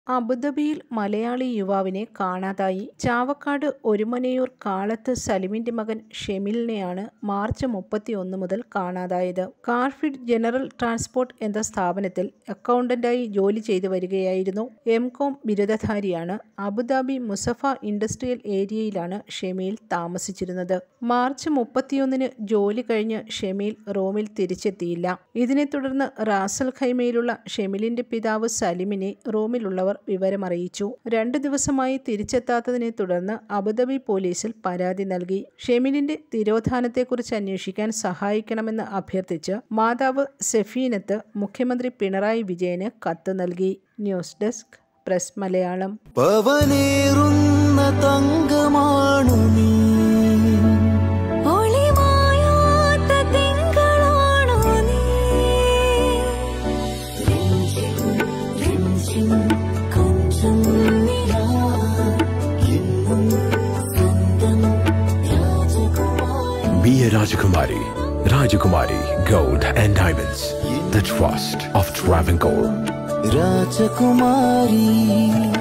അബുദാബിയിൽ മലയാളി യുവാവിനെ കാണാതായി. ചാവക്കാട് ഒരുമനയൂർ കാളത്ത് സലിമിന്റെ മകൻ ഷെമിലിനെയാണ് മാർച്ച് 31 മുതൽ കാണാതായത്. കാർഫിഡ് ജനറൽ ട്രാൻസ്പോർട്ട് എന്ന സ്ഥാപനത്തിൽ അക്കൗണ്ടന്റായി ജോലി ചെയ്തു വരികയായിരുന്നു. എം.കോം ബിരുദധാരിയാണ്. അബുദാബി മുസഫ ഇൻഡസ്ട്രിയൽ ഏരിയയിലാണ് ഷെമീൽ താമസിച്ചിരുന്നത്. മാർച്ച് 31-ന് ജോലി കഴിഞ്ഞ് ഷെമീൽ റോമിൽ തിരിച്ചെത്തിയില്ല. ഇതിനെ തുടർന്ന് റാസൽ ഖൈമയിലുള്ള ഷെമീലിന്റെ പിതാവ് സലിമിനെ റോമിലുള്ളവർ വിവരമറിയിച്ചു. 2 ദിവസമായി തിരിച്ചെത്താത്തതിനെ തുടർന്ന് അബുദാബി പോലീസിൽ പരാതി നൽകി. ഷെമീലിന്റെ തിരോധാനത്തെക്കുറിച്ച് അന്വേഷിക്കാൻ സഹായിക്കണമെന്ന് അഭ്യർത്ഥിച്ച് മാതാവ് സഫീനത്ത് മുഖ്യമന്ത്രി പിണറായി വിജയന് കത്ത് നൽകി. News desk press Malayalam. Be a Rajakumari. Rajakumari Gold and Diamonds. The trust of Travancore. Rajakumari.